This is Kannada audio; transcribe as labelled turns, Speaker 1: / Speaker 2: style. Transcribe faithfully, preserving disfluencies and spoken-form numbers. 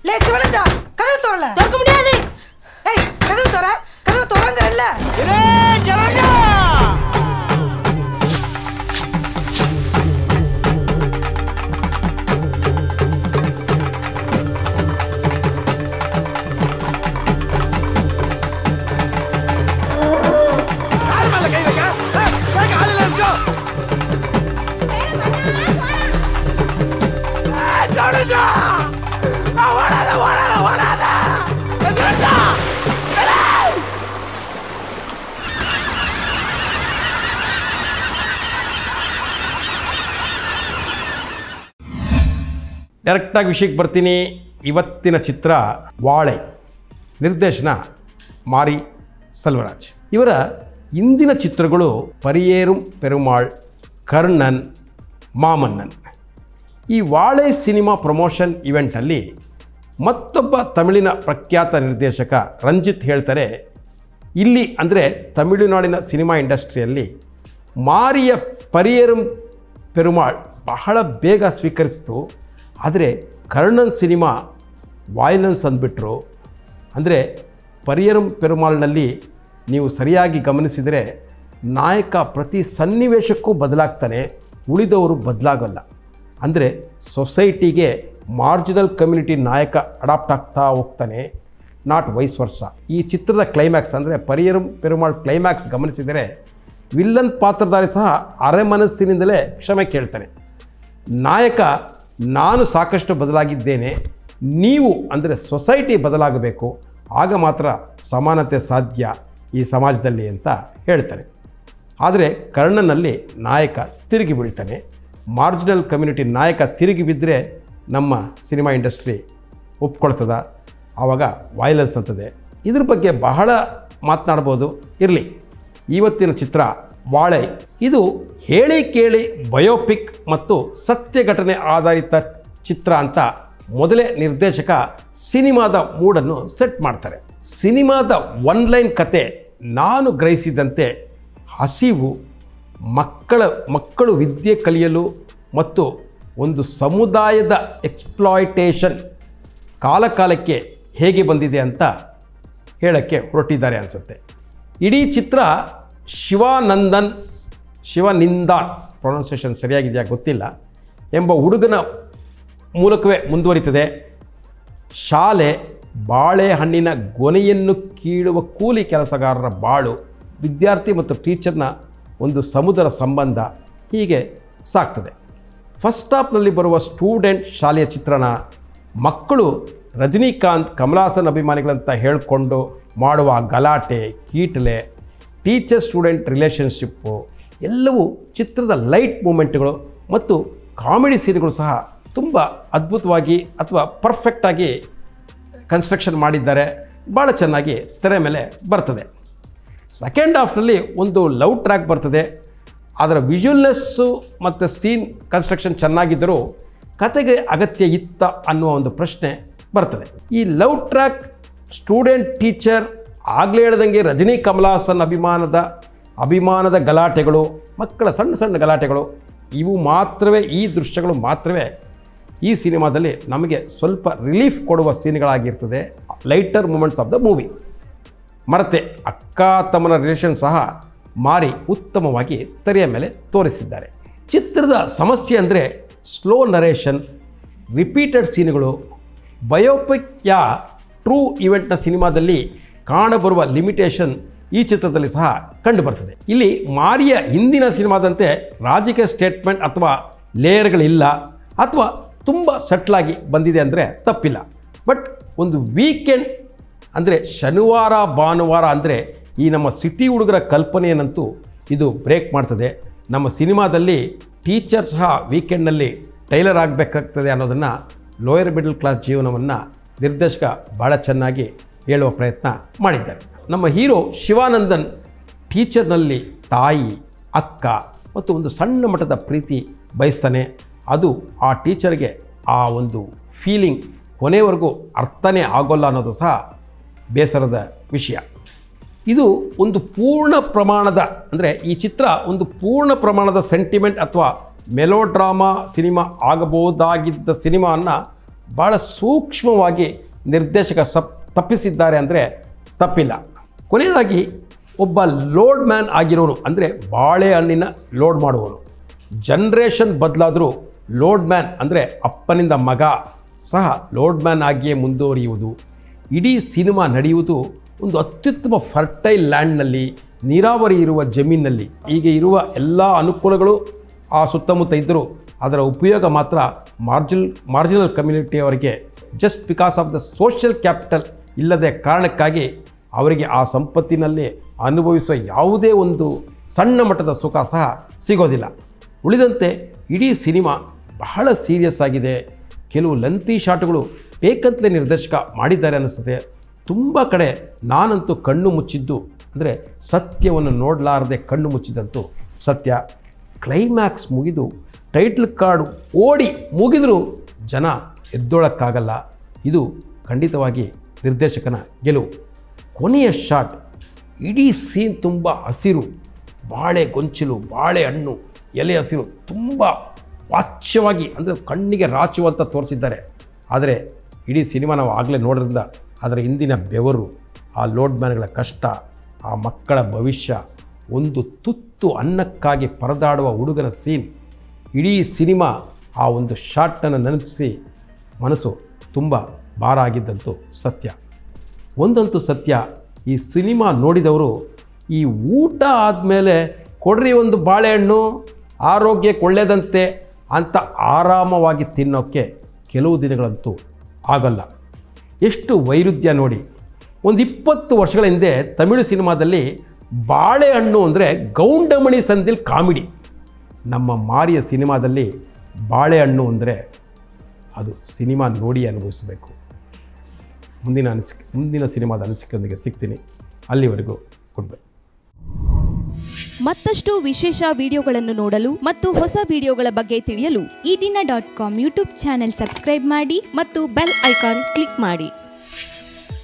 Speaker 1: லே சிவனஞ்ச கதவு தோறல
Speaker 2: திறக்க முடியாது
Speaker 1: ஏய் கதவு தோற கதவு தோறங்கறல்ல
Speaker 3: ஏலே ஜலஞ்சா
Speaker 4: ಡೈರೆಕ್ಟಾಗಿ ವಿಷಯಕ್ಕೆ ಬರ್ತೀನಿ. ಇವತ್ತಿನ ಚಿತ್ರ ವಾಳೆ, ನಿರ್ದೇಶನ ಮಾರಿ ಸೆಲ್ವರಾಜ್. ಇವರ ಇಂದಿನ ಚಿತ್ರಗಳು ಪರಿಯೇರುಂ ಪೆರುಮಾಳ್, ಕರ್ಣನ್, ಮಾಮನ್ನನ್. ಈ ವಾಳೆ ಸಿನಿಮಾ ಪ್ರಮೋಷನ್ ಇವೆಂಟಲ್ಲಿ ಮತ್ತೊಬ್ಬ ತಮಿಳಿನ ಪ್ರಖ್ಯಾತ ನಿರ್ದೇಶಕ ರಂಜಿತ್ ಹೇಳ್ತಾರೆ, ಇಲ್ಲಿ ಅಂದರೆ ತಮಿಳುನಾಡಿನ ಸಿನಿಮಾ ಇಂಡಸ್ಟ್ರಿಯಲ್ಲಿ ಮಾರಿಯ ಪರಿಯೇರುಂ ಪೆರುಮಾಳ್ ಬಹಳ ಬೇಗ ಸ್ವೀಕರಿಸಿತು. ಆದರೆ ಕರ್ಣನ್ ಸಿನಿಮಾ ವಾಯ್ಲೆನ್ಸ್ ಅಂದ್ಬಿಟ್ರು. ಅಂದರೆ ಪರಿಯೇರುಂ ಪೆರುಮಾಳ್ನಲ್ಲಿ ನೀವು ಸರಿಯಾಗಿ ಗಮನಿಸಿದರೆ ನಾಯಕ ಪ್ರತಿ ಸನ್ನಿವೇಶಕ್ಕೂ ಬದಲಾಗ್ತಾನೆ, ಉಳಿದವರು ಬದಲಾಗಲ್ಲ. ಅಂದರೆ ಸೊಸೈಟಿಗೆ ಮಾರ್ಜಿನಲ್ ಕಮ್ಯುನಿಟಿ ನಾಯಕ ಅಡಾಪ್ಟ್ ಆಗ್ತಾ ಹೋಗ್ತಾನೆ, ನಾಟ್ ವೈಸ್ ವರ್ಸ. ಈ ಚಿತ್ರದ ಕ್ಲೈಮ್ಯಾಕ್ಸ್ ಅಂದರೆ ಪರಿಯೇರುಂ ಪೆರುಮಾಳ್ ಕ್ಲೈಮ್ಯಾಕ್ಸ್ ಗಮನಿಸಿದರೆ ವಿಲ್ಲನ್ ಪಾತ್ರಧಾರಿ ಸಹ ಅರೆ ಮನಸ್ಸಿನಿಂದಲೇ ಕ್ಷಮೆ ಕೇಳ್ತಾನೆ. ನಾಯಕ ನಾನು ಸಾಕಷ್ಟು ಬದಲಾಗಿದ್ದೇನೆ, ನೀವು ಅಂದರೆ ಸೊಸೈಟಿ ಬದಲಾಗಬೇಕು, ಆಗ ಮಾತ್ರ ಸಮಾನತೆ ಸಾಧ್ಯ ಈ ಸಮಾಜದಲ್ಲಿ ಅಂತ ಹೇಳ್ತಾನೆ. ಆದರೆ ಕರ್ಣನಲ್ಲಿ ನಾಯಕ ತಿರುಗಿ ಬೀಳ್ತಾನೆ. ಮಾರ್ಜಿನಲ್ ಕಮ್ಯುನಿಟಿ ನಾಯಕ ತಿರುಗಿ ಬಿದ್ದರೆ ನಮ್ಮ ಸಿನಿಮಾ ಇಂಡಸ್ಟ್ರಿ ಒಪ್ಕೊಳ್ತದ, ಆವಾಗ ವೈಲೆನ್ಸ್ ಅಂತದೆ. ಇದ್ರ ಬಗ್ಗೆ ಬಹಳ ಮಾತನಾಡ್ಬೋದು. ಇರಲಿ, ಇವತ್ತಿನ ಚಿತ್ರ ವಾಳೆ. ಇದು ಹೇಳಿ ಕೇಳಿ ಬಯೋಪಿಕ್ ಮತ್ತು ಸತ್ಯ ಘಟನೆ ಆಧಾರಿತ ಚಿತ್ರ ಅಂತ ಮೊದಲೇ ನಿರ್ದೇಶಕ ಸಿನಿಮಾದ ಮೂಡನ್ನು ಸೆಟ್ ಮಾಡ್ತಾರೆ. ಸಿನಿಮಾದ ಒನ್ ಲೈನ್ ಕತೆ ನಾನು ಗ್ರಹಿಸಿದಂತೆ ಹಸಿವು, ಮಕ್ಕಳ ಮಕ್ಕಳು ವಿದ್ಯೆ ಕಲಿಯಲು ಮತ್ತು ಒಂದು ಸಮುದಾಯದ ಎಕ್ಸ್ಪ್ಲಾಯ್ಟೇಷನ್ ಕಾಲಕಾಲಕ್ಕೆ ಹೇಗೆ ಬಂದಿದೆ ಅಂತ ಹೇಳೋಕ್ಕೆ ಹೊರಟಿದ್ದಾರೆ ಅನಿಸುತ್ತೆ. ಇಡೀ ಚಿತ್ರ ಶಿವಾನಂದನ್ ಶಿವನಿಂದಾನ್ ಪ್ರೊನೌನ್ಸಿಯೇಷನ್ ಸರಿಯಾಗಿದೆಯಾ ಗೊತ್ತಿಲ್ಲ ಎಂಬ ಹುಡುಗನ ಮೂಲಕವೇ ಮುಂದುವರಿತದೆ. ಶಾಲೆ ಬಾಳೆಹಣ್ಣಿನ ಗೊನೆಯನ್ನು ಕೀಳುವ ಕೂಲಿ ಕೆಲಸಗಾರರ ಬಾಳು, ವಿದ್ಯಾರ್ಥಿ ಮತ್ತು ಟೀಚರ್ನ ಒಂದು ಸಮುದ್ರ ಸಂಬಂಧ, ಹೀಗೆ ಸಾಗ್ತದೆ. ಫಸ್ಟ್ ಹಾಫ್ನಲ್ಲಿ ಬರುವ ಸ್ಟೂಡೆಂಟ್ ಶಾಲೆಯ ಚಿತ್ರಣ, ಮಕ್ಕಳು ರಜನಿಕಾಂತ್ ಕಮಲಾಸನ್ ಅಭಿಮಾನಿಗಳಂತ ಹೇಳಿಕೊಂಡು ಮಾಡುವ ಗಲಾಟೆ, ಕೀಟಲೆ, ಟೀಚರ್ ಸ್ಟೂಡೆಂಟ್ ರಿಲೇಷನ್ಶಿಪ್ಪು ಎಲ್ಲವೂ ಚಿತ್ರದ ಲೈಟ್ ಮೂಮೆಂಟ್ಗಳು ಮತ್ತು ಕಾಮಿಡಿ ಸೀನ್ಗಳು ಸಹ ತುಂಬ ಅದ್ಭುತವಾಗಿ ಅಥವಾ ಪರ್ಫೆಕ್ಟಾಗಿ ಕನ್ಸ್ಟ್ರಕ್ಷನ್ ಮಾಡಿದ್ದಾರೆ. ಭಾಳ ಚೆನ್ನಾಗಿ ತೆರೆ ಮೇಲೆ ಬರ್ತದೆ. ಸೆಕೆಂಡ್ ಹಾಫ್ನಲ್ಲಿ ಒಂದು ಲವ್ ಟ್ರ್ಯಾಕ್ ಬರ್ತದೆ. ಅದರ ವಿಜುವಲ್ನೆಸ್ಸು ಮತ್ತು ಸೀನ್ ಕನ್ಸ್ಟ್ರಕ್ಷನ್ ಚೆನ್ನಾಗಿದ್ದರೂ ಕತೆಗೆ ಅಗತ್ಯ ಇತ್ತ ಅನ್ನುವ ಒಂದು ಪ್ರಶ್ನೆ ಬರ್ತದೆ. ಈ ಲವ್ ಟ್ರ್ಯಾಕ್, ಸ್ಟೂಡೆಂಟ್ ಟೀಚರ್, ಆಗಲೇ ಹೇಳ್ದಂಗೆ ರಜನಿ ಕಮಲಾಸನ್ ಅಭಿಮಾನದ ಅಭಿಮಾನದ ಗಲಾಟೆಗಳು, ಮಕ್ಕಳ ಸಣ್ಣ ಸಣ್ಣ ಗಲಾಟೆಗಳು, ಇವು ಮಾತ್ರವೇ, ಈ ದೃಶ್ಯಗಳು ಮಾತ್ರವೇ ಈ ಸಿನಿಮಾದಲ್ಲಿ ನಮಗೆ ಸ್ವಲ್ಪ ರಿಲೀಫ್ ಕೊಡುವ ಸೀನ್ಗಳಾಗಿರ್ತದೆ. Lighter moments of the movie. ಮರತೆ ಅಕ್ಕ ತಮ್ಮನ ರಿಲೇಷನ್ ಸಹ ಮಾರಿ ಉತ್ತಮವಾಗಿ ತೆರೆಯ ಮೇಲೆ ತೋರಿಸಿದ್ದಾರೆ. ಚಿತ್ರದ ಸಮಸ್ಯೆ ಅಂದರೆ ಸ್ಲೋ ನರೇಷನ್, ರಿಪೀಟೆಡ್ ಸೀನ್ಗಳು. ಬಯೋಪಿಕ್ ಯಾ ಟ್ರೂ ಇವೆಂಟ್ನ ಸಿನಿಮಾದಲ್ಲಿ ಕಾಣಬರುವ ಲಿಮಿಟೇಷನ್ ಈ ಚಿತ್ರದಲ್ಲಿ ಸಹ ಕಂಡುಬರ್ತದೆ. ಇಲ್ಲಿ ಮಾರಿಯ ಹಿಂದಿನ ಸಿನಿಮಾದಂತೆ ರಾಜಕೀಯ ಸ್ಟೇಟ್ಮೆಂಟ್ ಅಥವಾ ಲೇಯರ್ಗಳಿಲ್ಲ, ಅಥವಾ ತುಂಬ ಸಟ್ಲಾಗಿ ಬಂದಿದೆ ಅಂದರೆ ತಪ್ಪಿಲ್ಲ. ಬಟ್ ಒಂದು ವೀಕೆಂಡ್ ಅಂದರೆ ಶನಿವಾರ ಭಾನುವಾರ ಅಂದರೆ ಈ ನಮ್ಮ ಸಿಟಿ ಹುಡುಗರ ಕಲ್ಪನೆಯನ್ನಂತೂ ಇದು ಬ್ರೇಕ್ ಮಾಡ್ತದೆ. ನಮ್ಮ ಸಿನಿಮಾದಲ್ಲಿ ಟೀಚರ್ ಸಹ ವೀಕೆಂಡ್ನಲ್ಲಿ ಟೈಲರ್ ಆಗಬೇಕಾಗ್ತದೆ ಅನ್ನೋದನ್ನು ಲೋಯರ್ ಮಿಡಲ್ ಕ್ಲಾಸ್ ಜೀವನವನ್ನು ನಿರ್ದೇಶಕ ಭಾಳ ಚೆನ್ನಾಗಿ ಹೇಳುವ ಪ್ರಯತ್ನ ಮಾಡಿದ್ದಾರೆ. ನಮ್ಮ ಹೀರೋ ಶಿವಾನಂದನ್ ಟೀಚರ್ನಲ್ಲಿ ತಾಯಿ, ಅಕ್ಕ ಮತ್ತು ಒಂದು ಸಣ್ಣ ಮಟ್ಟದ ಪ್ರೀತಿ ಬಯಸ್ತಾನೆ. ಅದು ಆ ಟೀಚರ್ಗೆ ಆ ಒಂದು ಫೀಲಿಂಗ್ ಕೊನೆವರೆಗೂ ಅರ್ಥನೇ ಆಗೋಲ್ಲ ಅನ್ನೋದು ಸಹ ಬೇಸರದ ವಿಷಯ. ಇದು ಒಂದು ಪೂರ್ಣ ಪ್ರಮಾಣದ ಅಂದರೆ ಈ ಚಿತ್ರ ಒಂದು ಪೂರ್ಣ ಪ್ರಮಾಣದ ಸೆಂಟಿಮೆಂಟ್ ಅಥವಾ ಮೆಲೋಡ್ರಾಮಾ ಸಿನಿಮಾ ಆಗಬಹುದಾಗಿದ್ದ ಸಿನಿಮಾವನ್ನು ಭಾಳ ಸೂಕ್ಷ್ಮವಾಗಿ ನಿರ್ದೇಶಕ ಸಪ್ ತಪ್ಪಿಸಿದ್ದಾರೆ ಅಂದರೆ ತಪ್ಪಿಲ್ಲ. ಕೊನೆಯದಾಗಿ ಒಬ್ಬ ಲೋಡ್ ಮ್ಯಾನ್ ಆಗಿರೋನು ಅಂದರೆ ಬಾಳೆಹಣ್ಣಿನ ಲೋಡ್ ಮಾಡುವವನು. ಜನ್ರೇಷನ್ ಬದಲಾದರೂ ಲೋಡ್ ಮ್ಯಾನ್ ಅಂದರೆ ಅಪ್ಪನಿಂದ ಮಗ ಸಹ ಲೋಡ್ ಮ್ಯಾನ್ ಆಗಿಯೇ ಮುಂದುವರಿಯುವುದು. ಇಡೀ ಸಿನಿಮಾ ನಡೆಯುವುದು ಒಂದು ಅತ್ಯುತ್ತಮ ಫರ್ಟೈಲ್ ಲ್ಯಾಂಡ್ನಲ್ಲಿ, ನೀರಾವರಿ ಇರುವ ಜಮೀನಿನಲ್ಲಿ. ಈಗ ಇರುವ ಎಲ್ಲ ಅನುಕೂಲಗಳು ಆ ಸುತ್ತಮುತ್ತ ಇದ್ದರೂ ಅದರ ಉಪಯೋಗ ಮಾತ್ರ ಮಾರ್ಜಿನಲ್ ಮಾರ್ಜಿನಲ್ ಕಮ್ಯುನಿಟಿಯವರಿಗೆ just because of the social capital ಇಲ್ಲದೆ ಕಾರಣಕ್ಕಾಗಿ ಅವರಿಗೆ ಆ ಸಂಪತ್ತಿನಲ್ಲಿ ಅನುಭವಿಸುವ ಯಾವುದೇ ಒಂದು ಸಣ್ಣ ಮಟ್ಟದ ಸುಖ ಸಹ ಸಿಗೋದಿಲ್ಲ. ಉಳಿದಂತೆ ಇಡೀ ಸಿನಿಮಾ ಬಹಳ ಸೀರಿಯಸ್ ಆಗಿದೆ. ಕೆಲವು ಲೆಂತಿ ಶಾಟ್ಗಳು ಬೇಕಂತಲೇ ನಿರ್ದೇಶಕ ಮಾಡಿದ್ದಾರೆ ಅನ್ನಿಸುತ್ತೆ. ತುಂಬ ಕಡೆ ನಾನಂತೂ ಕಣ್ಣು ಮುಚ್ಚಿದ್ದು ಅಂದರೆ ಸತ್ಯವನ್ನು ನೋಡಲಾರದೆ ಕಣ್ಣು ಮುಚ್ಚಿದಂತೂ ಸತ್ಯ. ಕ್ಲೈಮ್ಯಾಕ್ಸ್ ಮುಗಿದು ಟೈಟ್ಲ್ ಕಾರ್ಡ್ ಓಡಿ ಮುಗಿದರೂ ಜನ ಎದ್ದೋಳಕ್ಕಾಗಲ್ಲ. ಇದು ಖಂಡಿತವಾಗಿ ನಿರ್ದೇಶಕನ ಗೆಲುವು. ಕೊನೆಯ ಶಾಟ್, ಇಡೀ ಸೀನ್ ತುಂಬ ಹಸಿರು, ಬಾಳೆ ಗೊಂಚಲು, ಬಾಳೆ ಹಣ್ಣು, ಎಲೆ ಹಸಿರು, ತುಂಬ ವಾಚ್ಯವಾಗಿ ಅಂದರೆ ಕಣ್ಣಿಗೆ ರಾಚುವಂತ ತೋರಿಸಿದ್ದಾರೆ. ಆದರೆ ಇಡೀ ಸಿನಿಮಾ ನಾವು ಆಗಲೇ ನೋಡೋದ್ರಿಂದ ಅದರ ಹಿಂದಿನ ಬೆವರು, ಆ ಲೋಡ್ ಮ್ಯಾನ್ಗಳ ಕಷ್ಟ, ಆ ಮಕ್ಕಳ ಭವಿಷ್ಯ, ಒಂದು ತುತ್ತು ಅನ್ನಕ್ಕಾಗಿ ಪರದಾಡುವ ಹುಡುಗನ ಸೀನ್, ಇಡೀ ಸಿನಿಮಾ ಆ ಒಂದು ಶಾಟನ್ನು ನೆನಪಿಸಿ ಮನಸ್ಸು ತುಂಬ ಭಾರ ಆಗಿದ್ದಂತೂ ಸತ್ಯ. ಒಂದಂತೂ ಸತ್ಯ, ಈ ಸಿನಿಮಾ ನೋಡಿದವರು ಈ ಊಟ ಆದಮೇಲೆ ಕೊಡ್ರಿ ಒಂದು ಬಾಳೆಹಣ್ಣು ಆರೋಗ್ಯಕ್ಕೆ ಒಳ್ಳೆಯದಂತೆ ಅಂತ ಆರಾಮವಾಗಿ ತಿನ್ನೋಕ್ಕೆ ಕೆಲವು ದಿನಗಳಂತೂ ಆಗಲ್ಲ. ಎಷ್ಟು ವೈರುಧ್ಯ ನೋಡಿ. ಒಂದು ಇಪ್ಪತ್ತು ವರ್ಷಗಳ ಹಿಂದೆ ತಮಿಳು ಸಿನಿಮಾದಲ್ಲಿ ಬಾಳೆಹಣ್ಣು ಅಂದರೆ ಗೌಂಡಮಣಿ ಸಂದಿಲ್ ಕಾಮಿಡಿ. ನಮ್ಮ ಮಾರಿಯ ಸಿನಿಮಾದಲ್ಲಿ ಬಾಳೆಹಣ್ಣು ಅಂದರೆ ಅದು ಸಿನಿಮಾ ನೋಡಿ ಅನುಭವಿಸಬೇಕು. ಮುಂದಿನ ಅನಿಸಿಕೆ ಮುಂದಿನ ಸಿನಿಮಾದ ಅನಿಸಿಕೆಯೊಂದಿಗೆ ಸಿಗ್ತೀನಿ. ಅಲ್ಲಿವರೆಗೂ ಗುಡ್ ಬೈ.
Speaker 2: ಮತ್ತಷ್ಟು ವಿಶೇಷ ವಿಡಿಯೋಗಳನ್ನು ನೋಡಲು ಮತ್ತು ಹೊಸ ವಿಡಿಯೋಗಳ ಬಗ್ಗೆ ತಿಳಿಯಲು Ee Dina dot com YouTube channel subscribe ಮಾಡಿ ಮತ್ತು ಬೆಲ್ ಐಕಾನ್ ಕ್ಲಿಕ್ ಮಾಡಿ.